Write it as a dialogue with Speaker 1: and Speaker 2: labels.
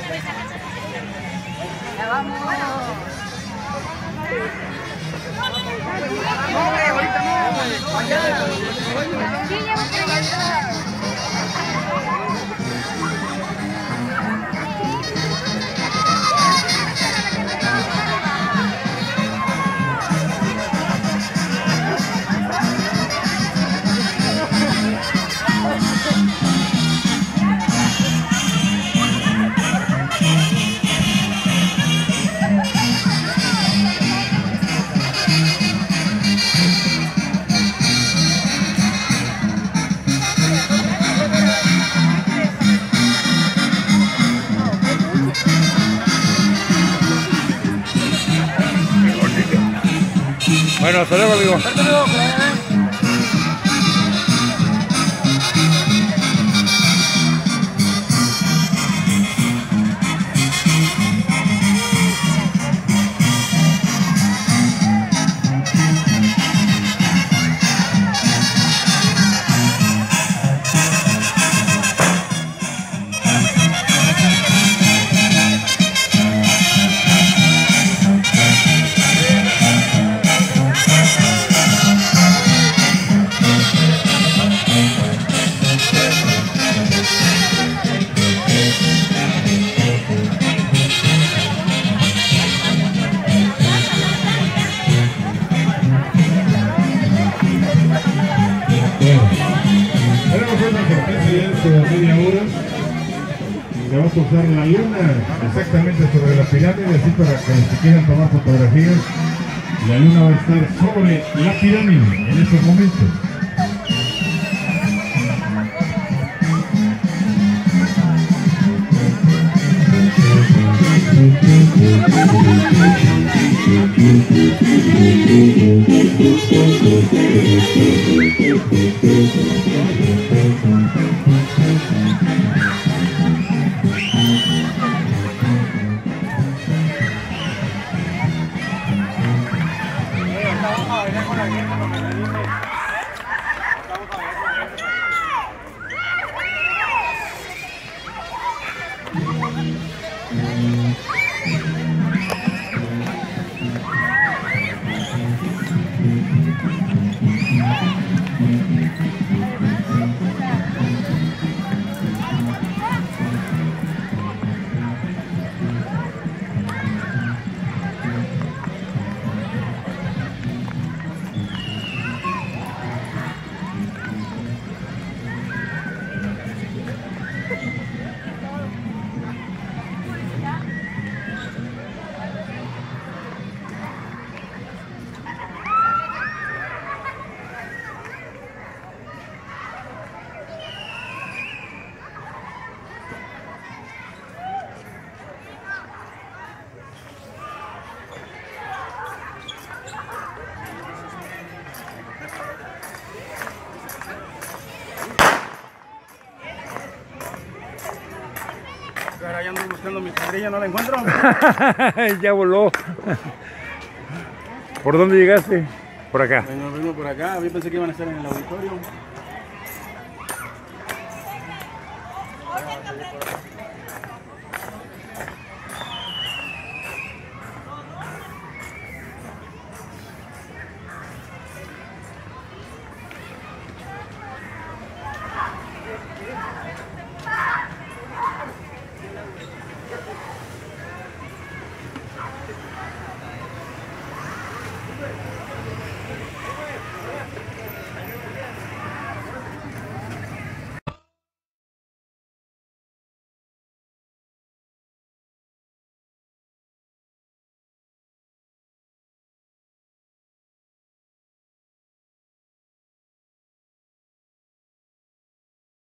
Speaker 1: Ya vamos.
Speaker 2: No, ahorita no. Mañana.
Speaker 1: Sí, ya voy para allá.
Speaker 3: Bueno, hasta luego, amigo.
Speaker 4: Tenemos una sorpresa ya dentro de media hora. Se va a posar la luna exactamente sobre la pirámide, así para que si quieran tomar fotografías, la luna va a estar sobre la pirámide en estos momentos.
Speaker 2: Ya ando buscando mi cuadrilla, no la encuentro.
Speaker 3: Ya voló. ¿Por dónde llegaste? Por acá.
Speaker 2: Vengo por acá, yo pensé que iban a estar en el auditorio.